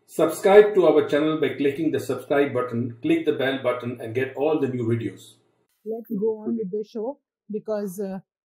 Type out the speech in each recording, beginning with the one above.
Subscribe to our channel by clicking the subscribe button, click the bell button and get all the new videos. Let's go on with the show because,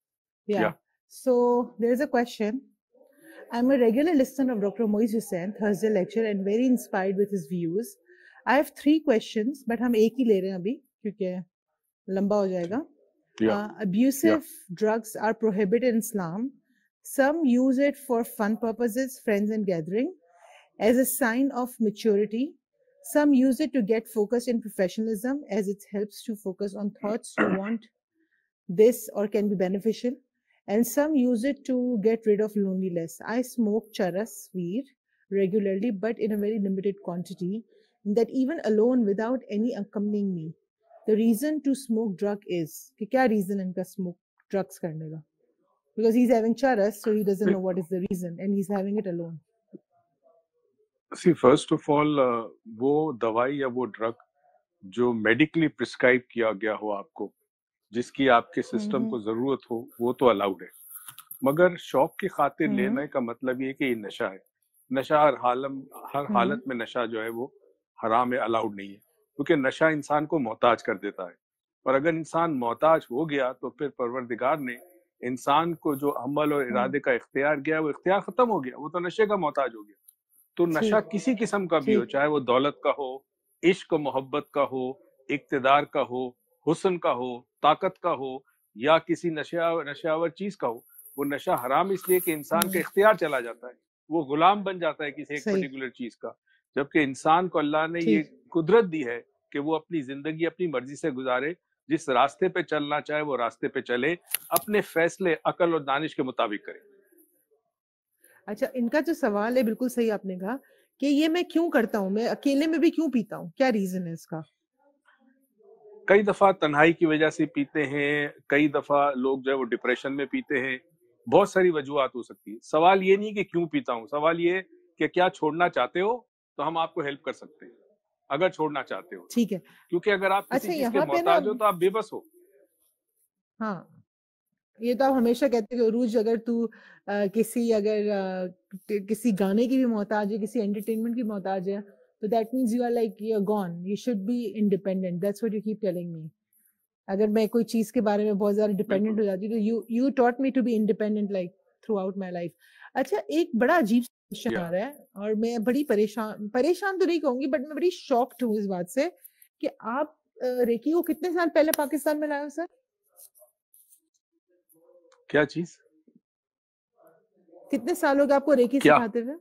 So there's a question. I'm a regular listener of Dr. Moiz Hussain, Thursday lecture, and very inspired with his views. I have 3 questions, but हम एक ही ले रहे हैं अभी क्योंकि लंबा हो जाएगा. Abusive drugs are prohibited in Islam. Some use it for fun purposes, friends and gathering, as a sign of maturity. Some use it to get focused in professionalism as it helps to focus on thoughts you want this or can be beneficial. And some use it to get rid of loneliness. I smoke charas, weed, regularly, but in a very limited quantity, that even alone without any accompanying me. The reason to smoke drug is, kya reason inka smoke drugs karne ka? Because he's having charas, so he doesn't know what is the reason, and he's having it alone. See, first of all, वो दवाई या वो drug जो medically prescribe किया गया हो आपको, जिसकी आपके सिस्टम को जरूरत हो, वो तो अलाउड है. मगर शौक की खातिर लेने का मतलब ये कि ये नशा है. नशा हर हालत में नशा जो है वो हराम है, अलाउड नहीं है, क्योंकि नशा इंसान को मोहताज कर देता है. और अगर इंसान मोहताज हो गया तो फिर परवरदिगार ने इंसान को जो अमल और इरादे का इख्तियार दिया, वो इख्तियार खत्म हो गया, वो तो नशे का मोहताज हो गया. तो नशा किसी किस्म का भी हो, चाहे वो दौलत का हो, इश्क मोहब्बत का हो, इक्तिदार का हो, हुस्न का हो, ताकत का हो, या किसी नशावर चीज का हो, वो नशा हराम इसलिए कि इंसान का इख्तियार चला जाता है, वो गुलाम बन जाता है किसी एक पर्टिकुलर चीज का. जबकि इंसान को अल्लाह ने ये कुदरत दी है कि वो अपनी जिंदगी अपनी मर्जी से गुजारे, जिस रास्ते पे चलना चाहे वो रास्ते पे चले, अपने फैसले अकल और दानिश के मुताबिक करे. अच्छा, इनका जो सवाल है बिल्कुल सही आपने कहा कि ये मैं क्यों करता हूँ, मैं अकेले में भी क्यों पीता हूँ, क्या रीजन है इसका? कई दफा तन्हाई की वजह से पीते हैं, कई दफा लोग जो है वो डिप्रेशन में पीते हैं, बहुत सारी वजूहात हो सकती है. सवाल ये नहीं कि क्यों पीता हूँ, सवाल ये कि क्या छोड़ना चाहते हो तो हम आपको हेल्प कर सकते हैं, अगर छोड़ना चाहते हो. ठीक है, क्योंकि अगर आप किसी चीज के मोहताज हो तो आप बेबस हो. हाँ, ये तो आप हमेशा कहते हो रूज, अगर तू किसी गाने की भी मोहताज है, किसी एंटरटेनमेंट की मोहताज है, तो that means you are like you are gone, you should be independent. That's what you keep telling me. अगर मैं कोई चीज के बारे में बहुत ज्यादा डिपेंडेंट हो जाती तो you taught me to be independent like throughout my life. अच्छा, एक बड़ा अजीब क्वेश्चन आ रहा है और मैं बड़ी परेशान तो नहीं कहूंगी, बट मैं बड़ी शॉक्ड हूँ इस बात से कि आप रेकी को कितने साल पहले पाकिस्तान में लाए हो सर? क्या चीज? कितने साल हो गए आपको रेकी सिखाते हुए?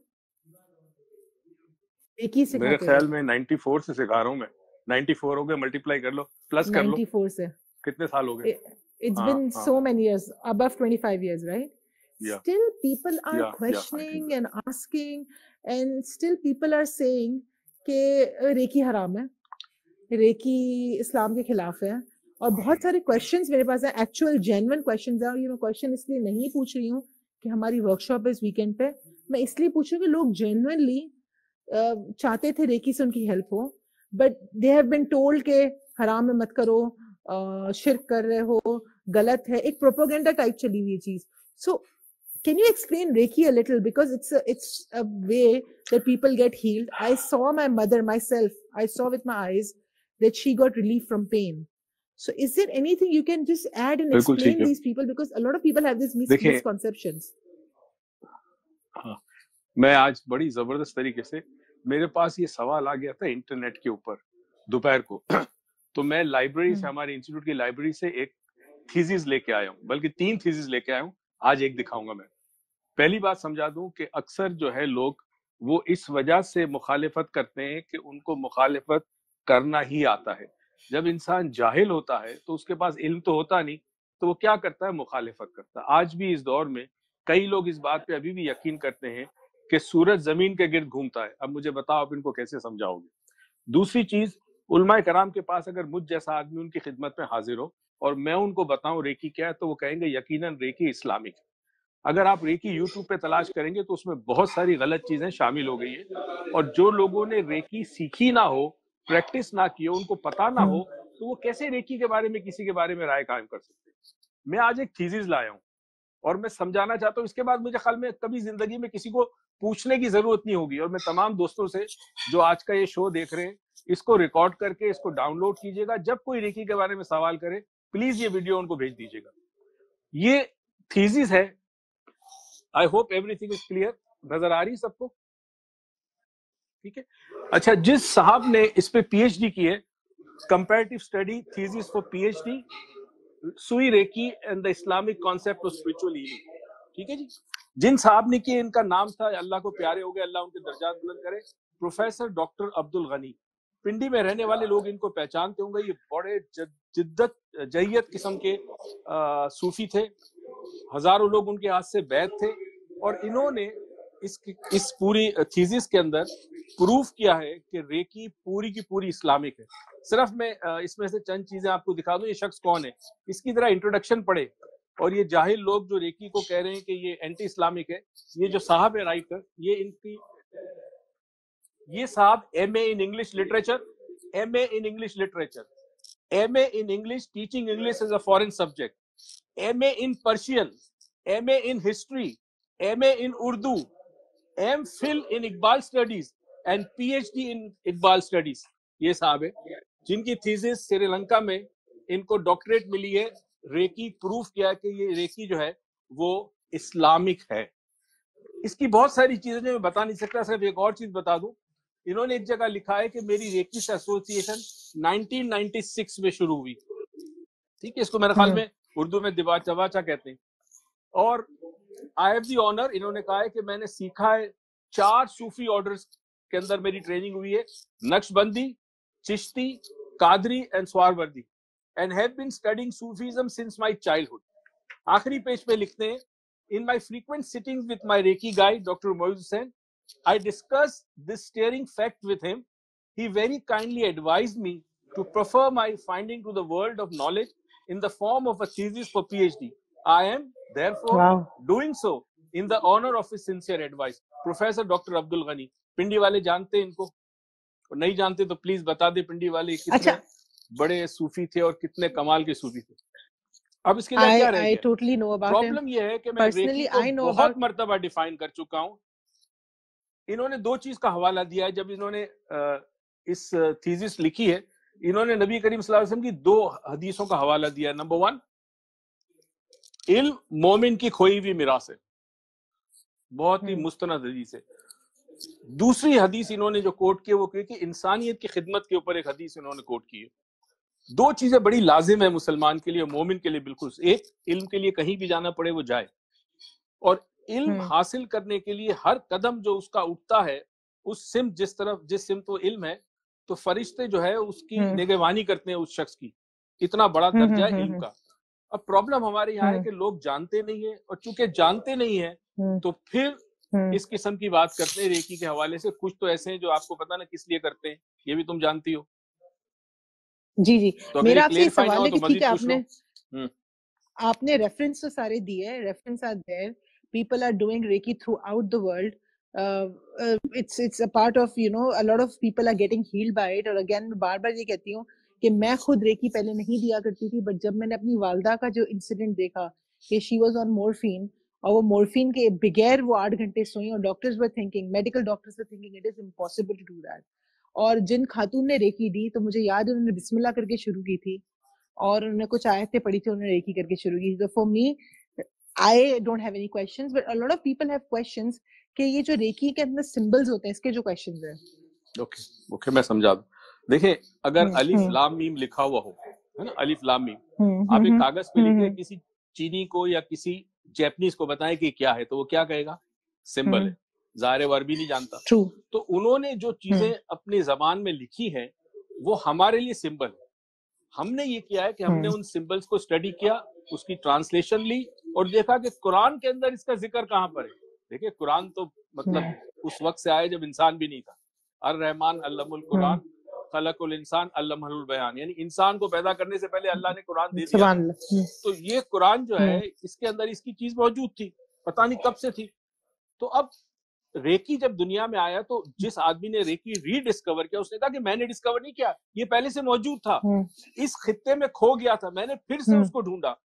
रेकी सिखाते मेरे ख्याल में 94 से सिखा रहा हूँ मैं. 94 हो गए, मल्टीप्लाई कर लो, प्लस कर लो. 94 से कितने साल हो गए? It's been so many years, above 25 years, right? Still people are questioning and asking, and still people are saying कि रेकी हराम है, रेकी इस्लाम के खिलाफ है. और बहुत सारे क्वेश्चंस मेरे पास हैं, एक्चुअल जेन्युइन क्वेश्चंस हैं. और ये मैं क्वेश्चन इसलिए नहीं पूछ रही हूँ कि हमारी वर्कशॉप है इस वीकेंड पे, मैं इसलिए पूछ रही हूँ कि लोग जेन्युइनली चाहते थे रेकी से उनकी हेल्प हो, but they have been told के हराम में मत करो, शिर्क कर रहे हो, गलत है. एक प्रोपेगेंडा टाइप चली हुई चीज. सो can you explain Reiki a little, because it's a way that people get healed. I saw my mother myself, I saw with my eyes that she got relief from pain. So is there anything you can just add and explain these people, because a lot of people have these misconceptions. हाँ, मैं आज बड़ी जबरदस्त तरीके से, मेरे पास ये सवाल आ गया था इंटरनेट के ऊपर दोपहर को. तो मैं लाइब्रेरी से, हमारे इंस्टीट्यूट की लाइब्रेरी से एक थीसिस लेके आया हूँ, बल्कि 3 थीसिस लेके आया हूँ. आज एक दिखाऊंगा मैं. पहली बात समझा दूं कि अक्सर जो है लोग वो इस वजह से मुखालिफत करते हैं कि उनको मुखालिफत करना ही आता है. जब इंसान जाहिल होता है तो उसके पास इल्म तो होता नहीं, तो वो क्या करता है? मुखालिफत करता है. आज भी इस दौर में कई लोग इस बात पे अभी भी यकीन करते हैं कि सूरज जमीन के गिर्द घूमता है. अब मुझे बताओ आप इनको कैसे समझाओगे? दूसरी चीज, उलमाए कराम के पास अगर मुझ जैसा आदमी उनकी खिदमत में हाजिर हो और मैं उनको बताऊं रेकी क्या है, तो वो कहेंगे यकीनन रेकी इस्लामिक है. अगर आप रेकी यूट्यूब पे तलाश करेंगे तो उसमें बहुत सारी गलत चीजें शामिल हो गई है, और जो लोगों ने रेकी सीखी ना हो, प्रैक्टिस ना की हो, उनको पता ना हो, तो वो कैसे रेकी के बारे में किसी के बारे में राय कायम कर सकते हैं? मैं आज एक थीसिस लाया हूँ. اور میں سمجھانا چاہتا ہوں, اس کے بعد مجھے خیال میں کبھی زندگی میں کسی کو پوچھنے کی ضرورت نہیں ہوگی. اور میں تمام دوستوں سے جو آج کا یہ شو دیکھ رہے ہیں, اس کو ریکارڈ کر کے اس کو ڈاؤن لوڈ کیجیے گا. جب کوئی ریکی کے بارے میں سوال کرے پلیز یہ ویڈیو ان کو بھیج دیجیے گا. یہ تھیسس ہے. I hope everything is clear. نظر آ رہی ہے سب کو؟ ٹھیک ہے. اچھا, جس صاحب نے اس پہ پی ایچ ڈی کی ہے, comparative study thesis for PhD, Sui Reiki and the Islamic concept of spiritual healing. ٹھیک ہے جی. جن صاحب نے کی, ان کا نام تھا, اللہ کو پیارے ہو گئے, اللہ ان کے درجات بلند کرے, پروفیسر ڈاکٹر عبد الغنی. پنڈی میں رہنے والے لوگ ان کو پہچانتے ہوں گے. یہ بڑے جدت جہیت قسم کے صوفی تھے. ہزاروں لوگ ان کے ہاتھ سے بیعت تھے. اور انہوں نے اس پوری تھیسس کے اندر پروف کیا ہے کہ ریکی پوری کی پوری اسلامک ہے. صرف میں اس میں سے چند چیزیں آپ کو دکھا دوں. یہ شخص کون ہے, اس کی ذرا انٹروڈکشن پڑھے. اور یہ جاہل لوگ جو ریکی کو کہہ رہے ہیں کہ یہ اینٹی اسلامک ہے, یہ جو صاحب ہے رائٹر, یہ صاحب M A in English literature, M A in English literature, M A in English teaching English as a foreign subject, M A in Persian, M A in history, M A in Urdu, M Phil in Iqbal studies and P H D in Iqbal studies. یہ صاحب ہے جن کی thesis Sri Lanka میں ان کو doctorate ملی ہے. ریکی proof کیا کہ یہ ریکی جو ہے وہ اسلامک ہے. اس کی بہت ساری چیزیں جو میں بتا نہیں سکتا. صرف ایک اور چیز بتا دوں, انہوں نے ایک جگہ لکھا ہے کہ میری ریکی سے ایسوسیشن 1996 میں شروع ہوئی. ٹھیک ہے, اس کو میرے خیال میں اردو میں چواچا کہتے ہیں. اور آئی ہیو دی آنر, انہوں نے کہا ہے کہ میں نے سیکھا ہے 4 صوفی آرڈرز کے اندر میری ٹریننگ ہوئی ہے, Naqshbandi, Chishti, Qadri and Suhrawardi, and have been studying Sufism since my childhood. آخری پیج پہ لکھتے ہیں, in my frequent sittings with my Reiki guide, Dr. Moiz Hussain, I discussed this staring fact with him. He very kindly advised me to prefer my finding to the world of knowledge in the form of a thesis for PhD. I am therefore doing so in the honor of his sincere advice. Professor Dr. Abdul Ghani. Pindi والے جانتے ہیں ان کو, اور نہیں جانتے تو please بتا دیں پنڈی والے کتنے بڑے صوفی تھے اور کتنے کمال کے صوفی تھے. اب اس کے لیے کیا رہ گیا؟ پرابلم یہ ہے کہ میں ریکی کو بہت مرتبہ ڈیفائن کر چکا ہوں. انہوں نے 2 چیز کا حوالہ دیا ہے. جب انہوں نے اس تھیسس لکھی ہے, انہوں نے نبی کریم صلی اللہ علیہ وسلم کی 2 حدیثوں کا حوالہ دیا ہے. نمبر 1, علم مومن کی کھوئی ہوئی میراث ہے, بہت ہی مستند حدیث ہے. دوسری حدیث انہوں نے جو کوٹ کی وہ کہ انسانیت کی خدمت کے اوپر ایک حدیث انہوں نے کوٹ کی ہے. 2 چیزیں بڑی لازم ہے مسلمان کے لیے, مومن کے لیے بالکل. ایک, علم کے لیے کہیں بھی جانا پڑے وہ جائے, اور علم حاصل کرنے کے لیے ہر قدم جو اس کا اٹھتا ہے اس سمت جس سمت وہ علم ہے, تو فرشتے جو ہے اس کی نگہبانی کرتے ہیں اس شخص کی. اتنا بڑا درجہ ہے علم کا. اب پرابلم ہمارے یہاں ہے کہ لوگ جانتے نہیں ہیں, اور چونکہ جانتے نہیں ہیں تو پھر اس قسم کی بات کرتے ہیں ریکی کے حوالے سے. کچھ تو ایسے ہیں جو آپ کو پتا نا کس لیے کرتے ہیں, یہ بھی تم جانتی ہو. جی جی, میرا آپ سے سوال ہے کہ ٹھیک ہے آپ نے ریفرنس تو سارے دیے ہیں, reference are there, people are doing reiki throughout the world, it's a part of, you know, a lot of people are getting healed by it. اور اگین میں بار بار یہ کہتی ہوں کہ میں خود ریکی پہلے نہیں دیا کرتی تھی, بٹ جب میں نے اپنی والدہ کا جو انسیڈنٹ دیکھا کہ شی واز آن مورفین, اور وہ مورفین کے بغیر وہ 8 گھنٹے سوئی, اور doctors were thinking, medical doctors were thinking it is impossible to do that. اور جن خاتون نے ریکی دی تو مجھے یاد ہے انہوں نے بسم اللہ کر کے شروع کی تھی, اور انہوں نے کچھ آیتیں پڑھی تھی, انہوں نے ریکی کر کے شروع کی تھی. تو for me I don't have any questions, but a lot of people have questions کہ یہ جو ریکی کے اندر سمبلز ہوتے ہیں اس کے جو questions ہیں. اوکے میں سمجھا دوں. دیکھیں, اگر الف لام میم لکھا ہوا ہو, ہے نا, الف لام میم, آپ ایک کاغذ پہ لکھیں, کسی چینی کو یا کسی جیپنیز کو بتائیں کہ کیا ہے, تو وہ کیا کہے گا؟ سمبل ہے. ظاہر وہ عربی نہیں جانتا. تو انہوں نے جو چیزیں اپنی زبان میں لکھی ہیں وہ ہمارے لیے سمبل ہے. ہم نے یہ کیا ہے کہ ہم نے ان سمبلز کو اسٹڈی کیا, اس کی ٹرانسلیشن لی, اور دیکھا کہ قرآن کے اندر اس کا ذکر کہاں پر ہے. دیکھیں, قرآن تو مطلب اس وقت سے آیا جب انسان بھی نہیں تھا. الرحمن علم القرآن خلق الانسان علمہ البیان, یعنی انسان کو پیدا کرنے سے پہلے اللہ نے قرآن دے دیا. تو یہ قرآن جو ہے اس کے اندر اس کی چیز موجود تھی, پتہ نہیں کب سے تھی. تو اب ریکی جب دنیا میں آیا تو جس آدمی نے ریکی ری ڈسکور کیا, اس نے کہا کہ میں نے ڈسکور نہیں کیا, یہ پہلے سے موجود تھا, اس خطے میں کھو گیا تھا, میں نے پھر سے اس کو ڈھونڈا.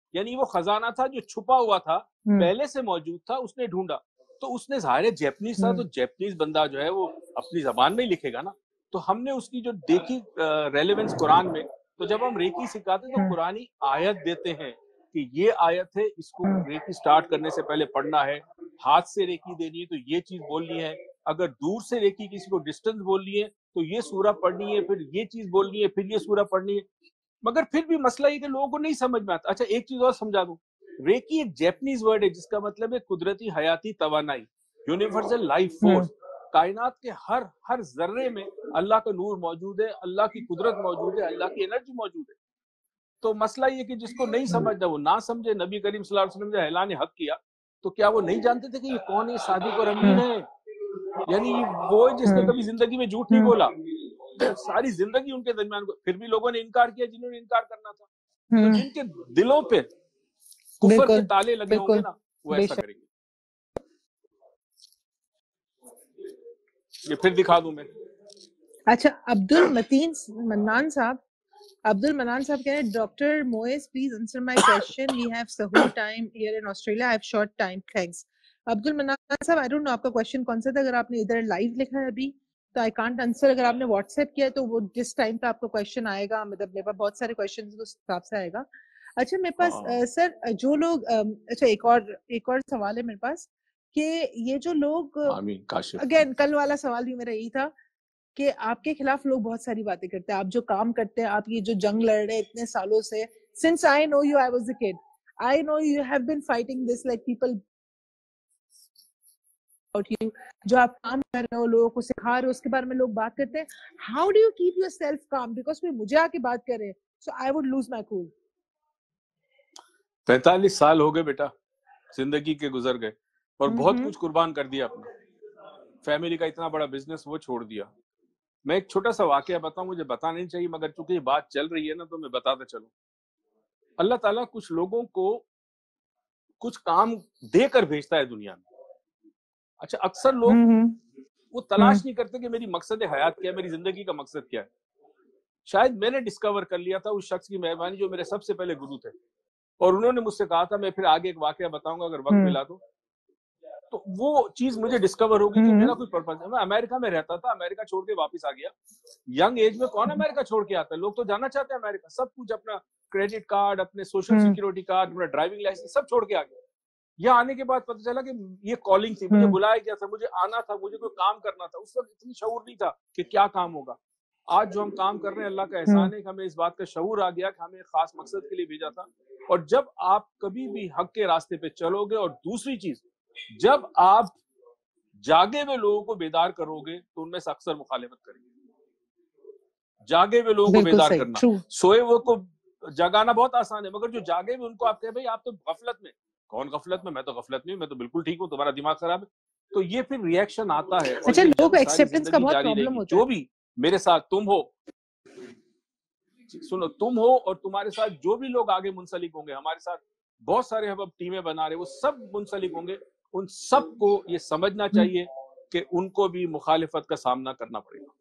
یعنی وہ خزانہ تھا جو چھپا ہوا تھا, پہلے سے موجود تھا, اس نے ڈھونڈا. تو اس نے ظاہر جیپنیز تھا, تو جیپنیز بندہ جو ہے وہ اپنی زبان میں ہی لکھے گا نا. تو ہم نے اس کی جو دیکھی ریلیونس قرآن میں, تو جب ہم ریکی سکھاتے تو قرآنی آیت دیتے ہیں کہ یہ آیت ہے, اس کو ریکی سٹارٹ کرنے سے پہلے پڑھنا ہے, ہاتھ سے ریکی دینی ہے تو یہ چیز بولنی ہے, اگر دور سے ریکی کسی کو ڈسٹنس بولنی ہے تو یہ سورہ پڑھنی ہے, پھر یہ چیز بولنی ہے, پھر یہ سورہ پڑھنی ہے. مگر پھر بھی مسئلہ یہ کہ لوگوں کو نہیں سمجھ میں آتا. اچھا ایک چیز اور سمجھا دوں, ریکی ایک جیپنیز ورڈ ہے جس کا مطلب ہے قدرتی حیاتی توانائی, یونیورسل لائف فورس. کائنات کے ہر ذرے میں اللہ کا نور موجود ہے, اللہ کی قدرت موجود ہے, اللہ کی انرجی موجود ہے. تو مسئلہ یہ کہ جس کو نہیں سمجھتا وہ نہ سمجھے. نبی کریم صلی اللہ علیہ وسلم نے اعلان حق کیا تو کیا وہ نہیں جانتے تھے کہ یہ کون ہے؟ صادق اور امین ہے, یعنی وہ جس نے کبھی زندگی میں جھوٹ نہیں بولا, ساری زندگی ان کے درمیان. پھر بھی لوگوں نے انکار کیا جنہوں نے انکار کرنا تھا. تو جن کے دلوں پہ کفر کے تالے لگے ہوں گے نا, وہ ایسا کریں گے. یہ پھر دکھا دوں میں. اچھا عبد المنان صاحب کہہ رہے ہیں doctor Moiz please answer my question, we have suhoor time here in Australia, I have short time, thanks. Abdul Mannan صاحب آئی ڈونٹ نو آپ کا کوسچن کون سا تھا. اگر آپ نے ادھر لائیو لکھا ہے ابھی تو آئی کانٹ آنسر. اگر آپ نے واٹس ایپ کیا تو وہ جس ٹائم پہ آپ کا کوسچن آئے گا, مطلب میرے پاس بہت سارے کوسچن اس حساب سے آئے گا. اچھا میرے پاس سر جو لوگ, اچھا ایک اور سوال ہے میرے پاس کہ یہ جو لوگ, اگین کل والا سوال بھی میرا یہی تھا کہ آپ کے خلاف لوگ بہت ساری باتیں کرتے ہیں, آپ جو کام کرتے ہیں, آپ یہ جو جنگ لڑ رہے ہیں اتنے سالوں سے, since I know you, I was a kid, I know you have been fighting this like people about you, جو آپ کام کر رہے ہو, لوگوں کو سکھا رہے ہو, اس کے بارے میں لوگ بات کرتے ہیں. How do you keep yourself calm? Because کوئی مجھے آ کے بات کرے so I would lose my cool. 45 سال ہو گئے بیٹا, زندگی کے گزر گئے, اور بہت کچھ قربان کر دیا اپنا. فیملی کا اتنا بڑا بزنس وہ چھوڑ دیا. میں ایک چھوٹا سا واقعہ بتاؤں, مجھے بتانا نہیں چاہیے مگر چونکہ یہ بات چل رہی ہے نا تو میں بتاتا چلوں. اللہ تعالیٰ کچھ لوگوں کو کچھ کام دے کر بھیجتا ہے دنیا میں. اچھا اکثر لوگ وہ تلاش نہیں کرتے کہ میری مقصد حیات کیا ہے, میری زندگی کا مقصد کیا ہے. شاید میں نے ڈسکور کر لیا تھا اس شخص کی مہربانی جو میرے سب سے پہلے گرو تھے, اور انہوں نے مجھ سے کہا تھا, میں پھر آگے ایک واقعہ بتاؤں گا اگر وقت ملا تو وہ چیز مجھے ڈسکور ہوگی کہ میرا کوئی پرپز ہے. میں امریکہ میں رہتا تھا, امریکہ چھوڑ کے واپس آ گیا. ینگ ایج میں کون امریکہ چھوڑ کے آتا ہے؟ لوگ تو جانا چاہتے ہیں امریکہ, سب کچھ, اپنا کریڈٹ کارڈ, اپنے سوشل سیکورٹی کارڈ, اپنا ڈرائیونگ لائسنس سب چھوڑ کے آ گیا. یہاں آنے کے بعد پتہ چلا کہ یہ کالنگ تھی, مجھے بلایا گیا تھا, مجھے آنا تھا, مجھے کوئی کام کرنا تھا. اس وقت اتنی شعور نہیں تھا کہ کیا کام ہوگا. آج جو ہم کام کر رہے ہیں اللہ کا احسان ہے کہ ہمیں اس بات کا شعور آ گیا کہ ہمیں ایک خاص مقصد کے لیے بھیجا تھا. اور جب آپ کبھی بھی حق کے راستے پہ چلو گے, اور دوسری چیز جب آپ جاگے ہوئے لوگوں کو بیدار کرو گے تو ان میں سے اکثر مخالفت کریں گے. جاگے ہوئے لوگوں کو بیدار کرنا, سوئے ہوئے کو جگانا بہت آسان ہے, مگر جو جاگے ہوئے ان کو آپ کہیں بھائی آپ تو غفلت میں. کون غفلت میں؟ میں تو غفلت نہیں ہوں, میں تو بالکل ٹھیک ہوں, تمہارا دماغ خراب ہے. تو یہ پھر ری ایکشن آتا ہے. اچھا لوگ ایکسپٹنس کا بہت پرابلم ہوتا ہے. جو بھی میرے ساتھ تم ہو, سنو, تم ہو اور تمہارے ساتھ جو بھی لوگ آگے منسلک ہوں گے, ہمارے ساتھ بہت سارے ہم اب ٹیمیں بنا رہے, وہ سب منسلک ہوں گے. ان سب کو یہ سمجھنا چاہیے کہ ان کو بھی مخالفت کا سامنا کرنا پڑے گا.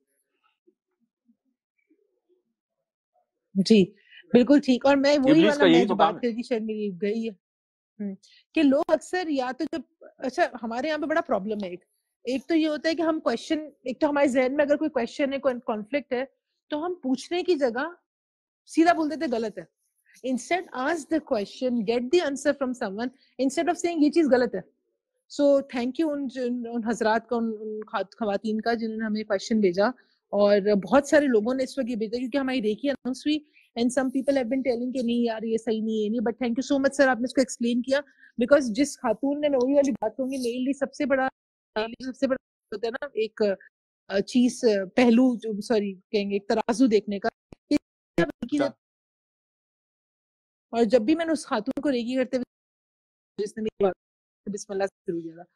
جی بالکل ٹھیک. اور میں وہی والا میں جو بات کر رہی شاید میری گئی ہے کہ لوگ اکثر یا تو جب, اچھا ہمارے یہاں پہ بڑا پرابلم ہے, ایک تو یہ ہوتا ہے کہ ہم کوشچن, ایک تو ہمارے ذہن میں اگر کوئی کوشچن ہے, کوئی کانفلکٹ ہے, تو ہم پوچھنے کی جگہ سیدھا بول دیتے غلط ہے. Instead ask the question, get the answer from someone instead of saying یہ چیز غلط ہے. So thank you ان حضرات کا, ان خواتین کا جنہوں نے ہمیں کوشچن بھیجا, اور بہت سارے لوگوں نے اس وقت یہ بھیجا کیونکہ ہماری ریکی اناؤنس ہوئی, and some people have been telling کہ نہیں یار یہ صحیح نہیں ہے, نہیں, but thank you so much sir, آپ نے اس کو ایکسپلین کیا. بیکاز جس خاتون نے, میں وہی والی بات کہوں گی, مینلی سب سے بڑا ہوتا ہے نا ایک چیز, پہلو, جو سوری کہیں گے ایک ترازو دیکھنے کا. اور جب بھی میں نے اس خاتون کو ریکی کرتے ہوئے, جس نے میری بات بسم اللہ سے شروع کیا,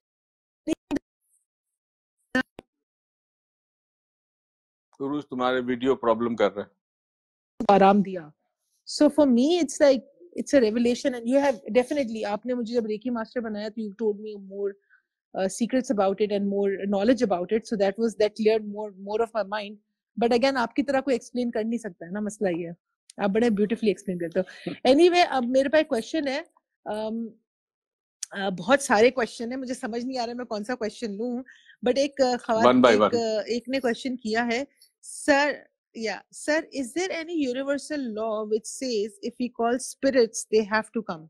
تمہارے ویڈیو پرابلم کر رہے ہیں, آرام دیا. So for me it's like it's a revelation, and you have definitely, آپ نے مجھے جب ریکی ماسٹر بنایا تو you told me more secrets about it and more knowledge about it, so that cleared more of my mind. But again آپ کی طرح کوئی explain کر نہیں سکتا ہے نا, مسئلہ یہ ہے. آپ بڑے بیوٹیفلی ایکسپلین کرتے ہو. اینی وے اب میرے پاس کوشچن ہے, بہت سارے کوشچن ہیں, مجھے سمجھ نہیں آ رہا میں کون سا کوشچن لوں, بٹ ایک نے کوشچن کیا ہے, sir is there any universal law which says if we call spirits they have to come?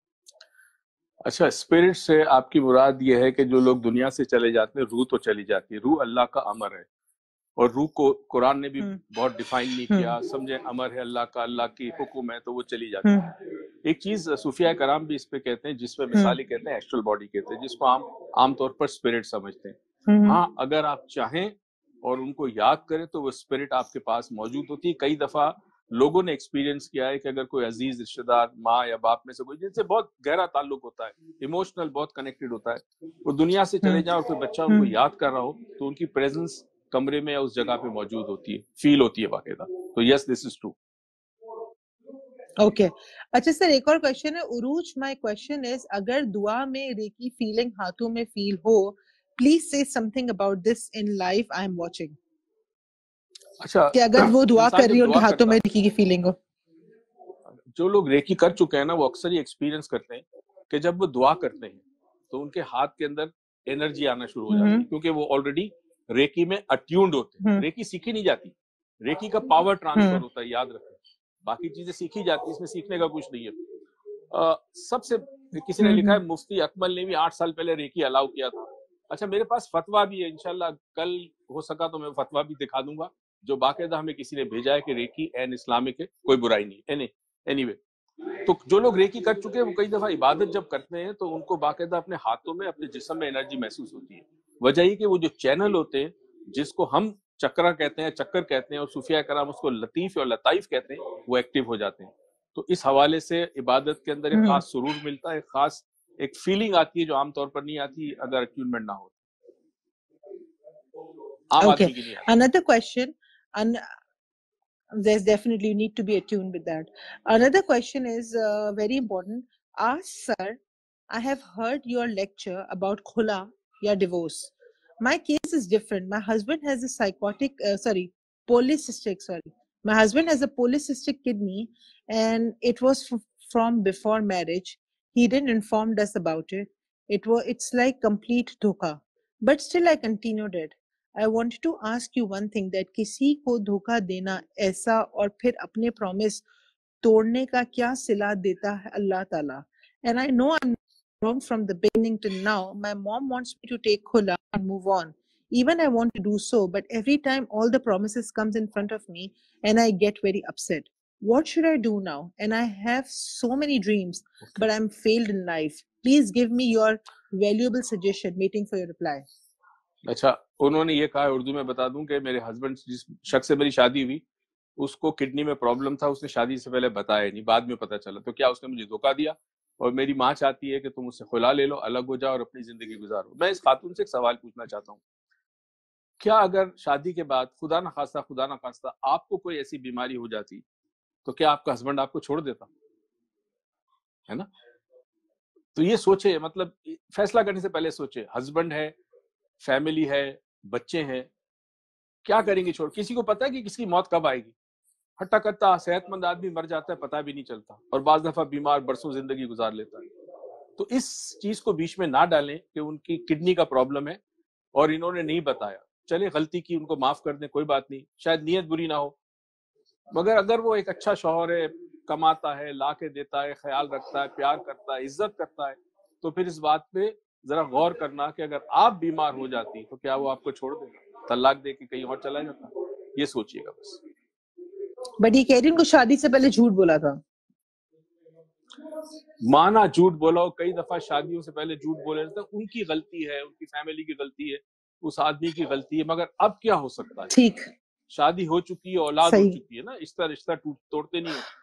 اچھا, اسپرٹ سے آپ کی مراد یہ ہے کہ جو لوگ دنیا سے چلے جاتے ہیں روح تو چلی جاتی ہے, روح اللہ کا امر ہے, اور روح کو قرآن نے بھی بہت ڈیفائن نہیں کیا, سمجھے امر ہے اللہ کا, اللہ کی حکم ہے, تو وہ چلی جاتی ہے. ایک چیز صوفیہ کرام بھی اس پہ کہتے ہیں, جس پہ مثالی کہتے ہیں ایسٹرل باڈی کہتے ہیں, جس کو عام طور پر اسپرٹ سمجھتے ہیں. ہاں, اگر آپ چاہیں اور ان کو یاد کریں تو وہ اسپرٹ آپ کے پاس موجود ہوتی ہے. کئی دفعہ لوگوں نے ایکسپیرینس کیا ہے کہ اگر کوئی عزیز رشتہ دار, ماں یا باپ میں سے کوئی جن سے بہت گہرا تعلق ہوتا ہے, ایموشنل بہت کنیکٹڈ ہوتا ہے, وہ دنیا سے چلے جائیں اور کوئی بچہ ان کو یاد کر رہا ہو, تو ان کی پریزنس کمرے میں یا اس جگہ پہ موجود ہوتی ہے, فیل ہوتی ہے باقاعدہ. تو یس, دس از ٹرو. اوکے, اچھا سر, ایک اور کوشچن ہے عروج. مائی کوشچن از, اگر دعا میں ریکی فیلنگ ہاتھوں میں فیل ہو, please say something about this in life I am watching. اچھا, کہ اگر وہ دعا کر رہی ہے ان کے ہاتھوں میں ریکی کی فیلنگ ہو. جو لوگ ریکی کر چکے ہیں نا, وہ اکثر یہ ایکسپیرینس کرتے ہیں کہ جب وہ دعا کرتے ہیں تو ان کے ہاتھ کے اندر انرجی آنا شروع ہو جاتی ہے, کیونکہ وہ آلریڈی ریکی میں اٹیونڈ ہوتے ہیں. ریکی سیکھی نہیں جاتی, ریکی کا پاور ٹرانسفر ہوتا ہے, یاد رکھیں. باقی چیزیں سیکھی جاتی, اس میں سیکھنے کا کچھ نہیں ہے. سب سے کسی نے لکھا ہے مفتی اکمل نے بھی 8 سال پہلے ریکی الاؤ کیا تھا. اچھا, میرے پاس فتویٰ بھی ہے, انشاءاللہ کل ہو سکا تو میں فتویٰ بھی دکھا دوں گا, جو باقاعدہ ہمیں کسی نے بھیجا ہے کہ ریکی این اسلامک ہے, کوئی برائی نہیں. اینی وے, تو جو لوگ ریکی کر چکے ہیں وہ کئی دفعہ عبادت جب کرتے ہیں تو ان کو باقاعدہ اپنے ہاتھوں میں, اپنے جسم میں انرجی محسوس ہوتی ہے. وجہ یہ کہ وہ جو چینل ہوتے ہیں جس کو ہم چکرا کہتے ہیں, چکر کہتے ہیں, اور صوفیہ کرام اس کو لطیف اور لطائف کہتے ہیں, وہ ایکٹیو ہو جاتے ہیں. تو اس حوالے سے عبادت کے اندر ایک خاص سرور ملتا ہے, ایک خاص ایک فیلنگ آتی ہے جو عام طور پر نہیں آتی اگر اٹیونمنٹ نہ ہو. عام آدمی کی نہیں آتی. Another question, there's definitely you need to be attuned with that. Another question is very important. Ask sir, I have heard your lecture about khula ya divorce. My case is different. My husband has a polycystic my husband has a polycystic kidney, and it was from before marriage. He didn't inform us about it. It's like complete dhoka, but still I continued it. I wanted to ask you one thing, that کسی کو دھوکا دینا ایسا اور پھر اپنے promise توڑنے کا کیا صلہ دیتا ہے اللہ تعالیٰ. And I know I'm wrong from the beginning till now. My mom wants me to take khula and move on. Even I want to do so, but every time all the promises comes in front of me and I get very upset. What should I do now? And I have so many dreams, but I'm failed in life. Please give me your valuable suggestion. Waiting for your reply. اچھا, انہوں نے یہ کہا, اردو میں بتا دوں کہ میرے ہسبینڈ جس شخص سے میری شادی ہوئی اس کو کڈنی میں پرابلم تھا, اس نے شادی سے پہلے بتایا نہیں, بعد میں پتا چلا. تو کیا اس نے مجھے دھوکہ دیا, اور میری ماں چاہتی ہے کہ تم اس سے خلا لے لو, الگ ہو جاؤ اور اپنی زندگی گزارو. میں اس خاتون سے ایک سوال پوچھنا چاہتا ہوں, کیا اگر شادی کے بعد خدا نہ خواستہ آپ کو کوئی ایسی بیماری ہو جاتی تو کیا آپ کا ہسبینڈ آپ کو چھوڑ دیتا ہے نا؟ تو یہ سوچے, مطلب فیصلہ کرنے سے پہلے سوچے, ہسبینڈ ہے, فیملی ہے, بچے ہیں, کیا کریں گے چھوڑ. کسی کو پتا ہے کہ کس کی موت کب آئے گی؟ ہٹا کٹا صحت مند آدمی مر جاتا ہے, پتہ بھی نہیں چلتا, اور بعض دفعہ بیمار برسوں زندگی گزار لیتا ہے. تو اس چیز کو بیچ میں نہ ڈالیں کہ ان کی کڈنی کا پرابلم ہے اور انہوں نے نہیں بتایا. چلے غلطی کی, ان کو معاف کر دیں, کوئی بات نہیں, شاید نیت بری نہ ہو, مگر اگر وہ ایک اچھا شوہر ہے, کماتا ہے, لا کے دیتا ہے, خیال رکھتا ہے, پیار کرتا ہے, عزت کرتا ہے, تو پھر اس بات پہ ذرا غور کرنا کہ اگر آپ بیمار ہو جاتی تو کیا وہ آپ کو چھوڑ دے گا, طلاق دے کے کہیں اور چلا جاتا. یہ سوچئے گا بس. بٹ یہ کہہ رہی ان کو شادی سے پہلے جھوٹ بولا تھا. مانا جھوٹ بولا ہو, کئی دفعہ شادیوں سے پہلے جھوٹ بولے جاتے ہیں, ان کی غلطی ہے, ان کی فیملی کی غلطی ہے, اس آدمی کی غلطی ہے, مگر اب کیا ہو سکتا ہے؟ ٹھیک, شادی ہو چکی ہے, اولاد ہو چکی ہے نا, اس طرح رشتہ توڑتے نہیں ہیں.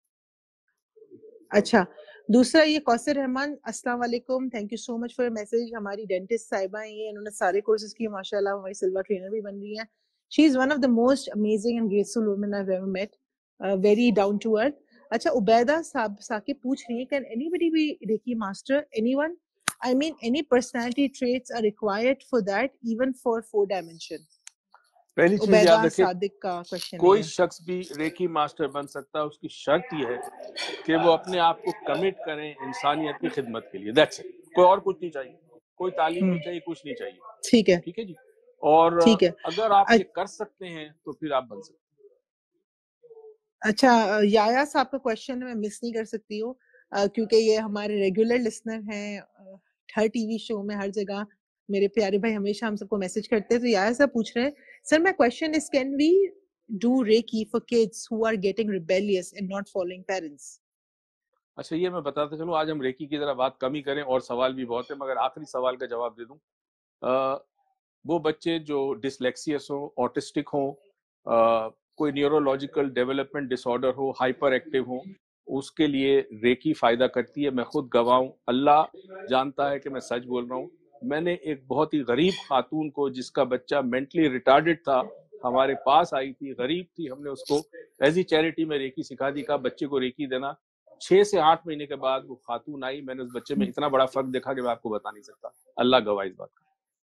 اچھا, دوسرا یہ کوثر رحمان, السلام علیکم, thank you so much for message. ہماری ڈینٹسٹ صاحبہ ہیں, انہوں نے سارے کورسز کیے ماشاءاللہ, ہماری سلور ٹرینر بھی بن رہی ہیں. She is one of the most amazing and graceful women I ever met, very down to earth. اچھا, عبیدہ ثاقب پوچھ رہی ہیں, can anybody be reiki master, anyone, I mean any personality traits are required for that, even for 4 dimension. پہلی چیز یاد عبیدہ رکھے صادق کا question کوئی شخص بھی ریکی ماسٹر بن سکتا ہے، اس کی شرط یہ ہے کہ وہ اپنے آپ کو کمٹ کریں انسانیت کی خدمت کے لیے. That's it. کوئی اور کچھ نہیں چاہیے، کوئی تعلیم نہیں چاہیے، کچھ نہیں چاہیے. ٹھیک ہے، ٹھیک ہے جی. اور ٹھیک ہے. اگر آپ یہ کر سکتے ہیں تو پھر آپ بن سکتے ہیں. اچھا، یایا صاحب کا کوشچن میں مس نہیں کر سکتی ہوں کیونکہ یہ ہمارے ریگولر لسنر ہیں، ہر ٹی وی شو میں ہر جگہ میرے پیارے بھائی ہمیشہ ہم سب کو میسج کرتے ہیں. تو یایا صاحب پوچھ رہے ہیں، sir my question is can we do reiki for kids who are getting rebellious and not following parents? اچھا یہ میں بتاتا چلوں، آج ہم ریکی کی ذرا بات کم ہی کریں، اور سوال بھی بہت ہے، مگر آخری سوال کا جواب دے دوں. وہ بچے جو ڈسلیکسیس ہوں، آٹسٹک ہوں، کوئی نیورولوجیکل ڈیولپمنٹ ڈس آرڈر ہو، ہائپر ایکٹیو ہوں، اس کے لیے ریکی فائدہ کرتی ہے. میں خود گواہ ہوں، اللہ جانتا ہے کہ میں سچ بول رہا ہوں. میں نے ایک بہت ہی غریب خاتون کو جس کا بچہ مینٹلی ریٹارڈڈ تھا ہمارے پاس آئی تھی، غریب تھی، ہم نے اس کو ایز ای چیریٹی میں ریکی سکھا دی. کہا بچے کو ریکی دینا. 6 سے 8 مہینے کے بعد وہ خاتون آئی، میں نے اس بچے میں اتنا بڑا فرق دیکھا کہ میں آپ کو بتا نہیں سکتا. اللہ گواہ اس بات کا.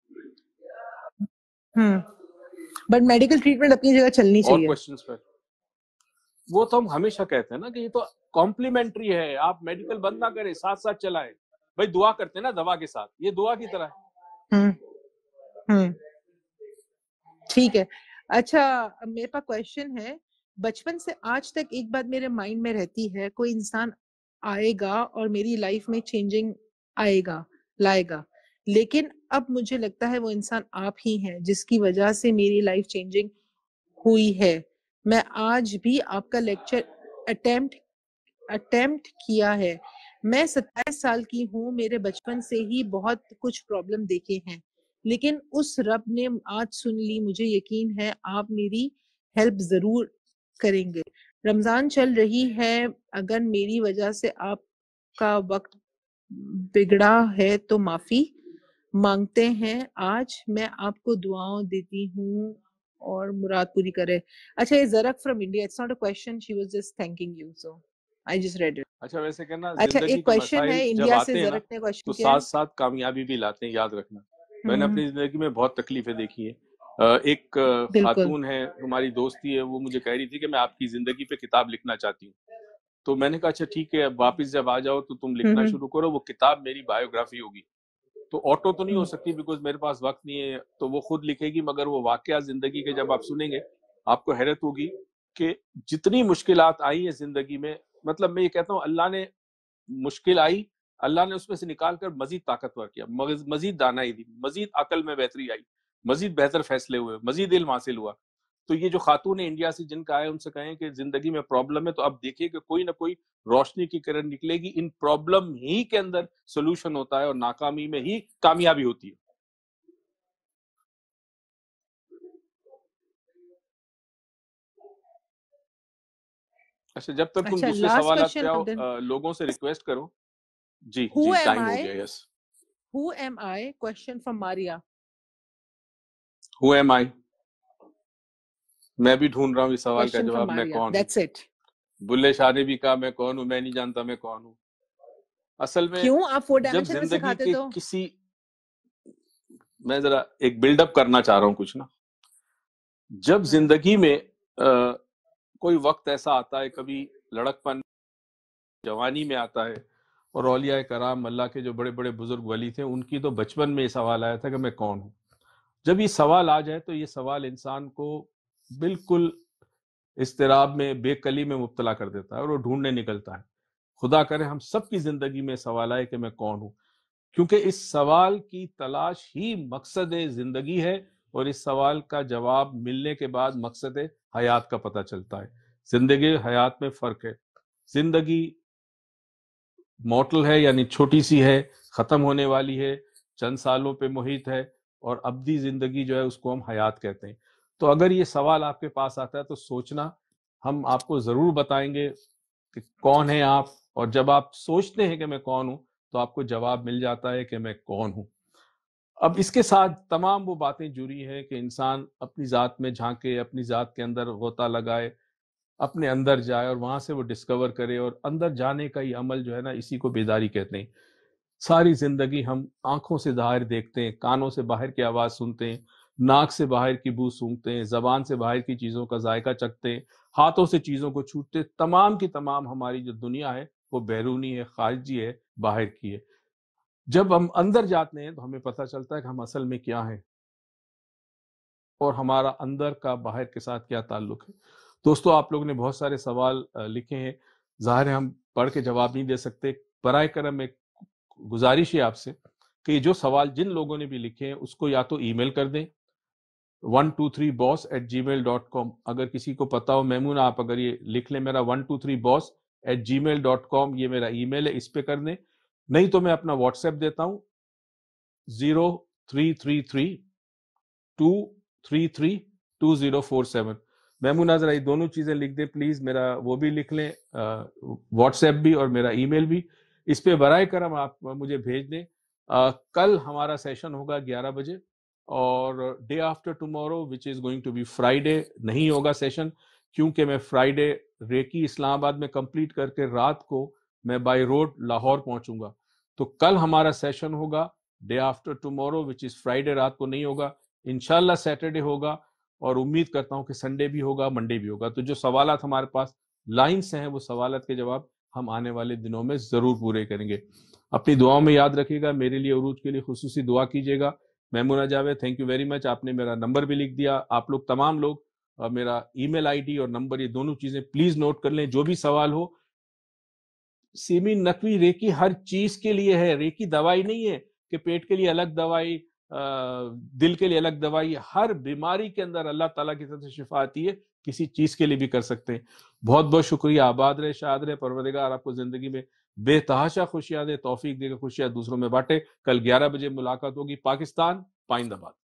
بٹ میڈیکل ٹریٹمنٹ اپنی جگہ چلنی اور چاہیے. کوشچنز پہ وہ تو ہم ہمیشہ کہتے ہیں نا کہ یہ تو کمپلیمنٹری ہے، آپ میڈیکل بند نہ کریں، ساتھ ساتھ چلائیں. بھائی دعا کرتے ہیں نا دوا کے ساتھ، یہ دعا کی طرح ہے. ٹھیک ہے. اچھا میرے پاس کوشچن ہے، بچپن سے آج تک ایک بات میرے مائنڈ میں رہتی ہے، کوئی انسان آئے گا اور میری لائف میں چینجنگ لائے گا، لیکن اب مجھے لگتا ہے وہ انسان آپ ہی ہیں جس کی وجہ سے میری لائف چینجنگ ہوئی ہے. میں آج بھی آپ کا لیکچر اٹیمپٹ کیا ہے. میں 27 سال کی ہوں، میرے بچپن سے ہی بہت کچھ پرابلم دیکھے ہیں، لیکن اس رب نے آج سن لی. مجھے یقین ہے آپ میری ہیلپ ضرور کریں گے. رمضان چل رہی ہے، اگر میری وجہ سے آپ کا وقت بگڑا ہے تو معافی مانگتے ہیں. آج میں آپ کو دعاؤں دیتی ہوں اور مراد پوری کرے. اچھا یہ Zarq from India, it's not a question, she was just thanking you, so I just read it. اچھا ویسے کہنا اچھا زندگی ایک کے کوشچن مسائل ہے جب انڈیا سے، آتے ہیں نا زرق نے کوشچن تو کیا ہے. ساتھ ساتھ کامیابی بھی لاتے ہیں، یاد رکھنا. میں نے اپنی زندگی میں بہت تکلیفیں دیکھی ہیں. ایک بالکل. خاتون ہے ہماری دوستی ہے، وہ مجھے کہہ رہی تھی کہ میں آپ کی زندگی پہ کتاب لکھنا چاہتی ہوں. تو میں نے کہا اچھا ٹھیک ہے، اب واپس جب آ جاؤ تو تم لکھنا شروع کرو، وہ کتاب میری بایوگرافی ہوگی. تو آٹو تو نہیں ہو سکتی بیکاز میرے پاس وقت نہیں ہے، تو وہ خود لکھے گی، مگر وہ واقعات زندگی کے جب آپ سنیں گے آپ کو حیرت ہوگی کہ جتنی مشکلات آئی ہیں زندگی میں، مطلب میں یہ کہتا ہوں اللہ نے مشکل آئی، اللہ نے اس میں سے نکال کر مزید طاقتور کیا، مزید دانائی دی، مزید عقل میں بہتری آئی، مزید بہتر فیصلے ہوئے، مزید علم حاصل ہوا. تو یہ جو خاتون انڈیا سے جن کا آئے ان سے کہیں کہ زندگی میں پرابلم ہے تو اب دیکھیے کہ کوئی نہ کوئی روشنی کی کرن نکلے گی. ان پرابلم ہی کے اندر سولوشن ہوتا ہے اور ناکامی میں ہی کامیابی ہوتی ہے. اچھا جب تک تم دوسرے سوالات پہ آؤ لوگوں سے ریکویسٹ کرو. جی ٹائم ہو گیا. یس Who am I? Question from Maria. Who am I? میں بھی ڈھونڈ رہا ہوں اس سوال کا Question from جواب. میں Maria. کون ہوں؟ That's it. بلے شاہ نے بھی کہا میں کون ہوں، میں نہیں جانتا میں کون ہوں. اصل میں کیوں آپ 4 جب ڈائمینشن میں زندگی سکھاتے کے تو کسی، میں ذرا ایک بلڈ اپ کرنا چاہ رہا ہوں کچھ نا. جب زندگی میں کوئی وقت ایسا آتا ہے، کبھی لڑکپن جوانی میں آتا ہے، اور اولیاء کرام اللہ کے جو بڑے بڑے بزرگ ولی تھے ان کی تو بچپن میں یہ سوال آیا تھا کہ میں کون ہوں. جب یہ سوال آ جائے تو یہ سوال انسان کو بالکل اضطراب میں، بے کلی میں مبتلا کر دیتا ہے اور وہ ڈھونڈنے نکلتا ہے. خدا کرے ہم سب کی زندگی میں سوال آئے کہ میں کون ہوں، کیونکہ اس سوال کی تلاش ہی مقصد زندگی ہے، اور اس سوال کا جواب ملنے کے بعد مقصد حیات کا پتہ چلتا ہے. زندگی حیات میں فرق ہے. زندگی مورٹل ہے یعنی چھوٹی سی ہے، ختم ہونے والی ہے، چند سالوں پہ محیط ہے، اور ابدی زندگی جو ہے اس کو ہم حیات کہتے ہیں. تو اگر یہ سوال آپ کے پاس آتا ہے تو سوچنا، ہم آپ کو ضرور بتائیں گے کہ کون ہیں آپ، اور جب آپ سوچتے ہیں کہ میں کون ہوں تو آپ کو جواب مل جاتا ہے کہ میں کون ہوں. اب اس کے ساتھ تمام وہ باتیں جڑی ہیں کہ انسان اپنی ذات میں جھانکے، اپنی ذات کے اندر غوطہ لگائے، اپنے اندر جائے اور وہاں سے وہ ڈسکور کرے. اور اندر جانے کا یہ عمل جو ہے نا، اسی کو بیداری کہتے ہیں. ساری زندگی ہم آنکھوں سے ظاہر دیکھتے ہیں، کانوں سے باہر کی آواز سنتے ہیں، ناک سے باہر کی بو سونگھتے ہیں، زبان سے باہر کی چیزوں کا ذائقہ چکھتے ہیں، ہاتھوں سے چیزوں کو چھوٹتے، تمام کی تمام ہماری جو دنیا ہے وہ بیرونی ہے، خارجی ہے، باہر کی ہے۔ جب ہم اندر جاتے ہیں تو ہمیں پتہ چلتا ہے کہ ہم اصل میں کیا ہیں اور ہمارا اندر کا باہر کے ساتھ کیا تعلق ہے۔ دوستو، آپ لوگوں نے بہت سارے سوال لکھے ہیں، ظاہر ہے ہم پڑھ کے جواب نہیں دے سکتے۔ برائے کرم ایک گزارش ہے آپ سے کہ جو سوال جن لوگوں نے بھی لکھے ہیں اس کو یا تو ای میل کر دیں 123boss@gmail.com۔ اگر کسی کو پتا ہو، میمونہ آپ اگر یہ لکھ لیں میرا 123boss@gmail.com، یہ میرا ای میل ہے، اس پہ کر دیں۔ نہیں تو میں اپنا واٹس ایپ دیتا ہوں 0333233247۔ میمونہ ذرا یہ دونوں چیزیں لکھ دیں پلیز، میرا وہ بھی لکھ لیں، واٹس ایپ بھی اور میرا ای میل بھی، اس پہ برائے کرم آپ مجھے بھیج دیں۔ کل ہمارا سیشن ہوگا 11 بجے، اور day after tomorrow which is going to be Friday نہیں ہوگا سیشن، کیونکہ میں فرائیڈے ریکی اسلام آباد میں کمپلیٹ کر کے رات کو میں بائی روڈ لاہور پہنچوں گا۔ تو کل ہمارا سیشن ہوگا day after tomorrow which is Friday, رات کو نہیں ہوگا، انشاءاللہ سیٹرڈے ہوگا، اور امید کرتا ہوں کہ سنڈے بھی ہوگا، منڈے بھی ہوگا۔ تو جو سوالات ہمارے پاس لائن سے ہیں وہ سوالات کے جواب ہم آنے والے دنوں میں ضرور پورے کریں گے۔ اپنی دعاؤں میں یاد رکھیے گا، میرے لیے عروج کے لیے خصوصی دعا کیجیے گا۔ Maimoona Javed, thank you very much, آپ نے میرا نمبر بھی لکھ دیا۔ آپ لوگ تمام لوگ میرا ای میل آئی ڈی اور نمبر، یہ دونوں چیزیں پلیز نوٹ کر لیں۔ جو بھی سوال ہو، سیمی نقوی ریکی ہر چیز کے لیے ہے، ریکی دوائی نہیں ہے کہ پیٹ کے لیے الگ دوائی، دل کے لیے الگ دوائی، ہر بیماری کے اندر اللہ تعالیٰ کی طرف سے شفا آتی ہے، کسی چیز کے لیے بھی کر سکتے ہیں۔ بہت بہت شکریہ، آباد رہے، شاد رہے، پروردگار آپ کو زندگی میں بے تحاشا خوشیاں دے، توفیق دے کے خوشیاں دوسروں میں بانٹے۔ کل 11 بجے ملاقات ہوگی۔ پاکستان پائندہ باد۔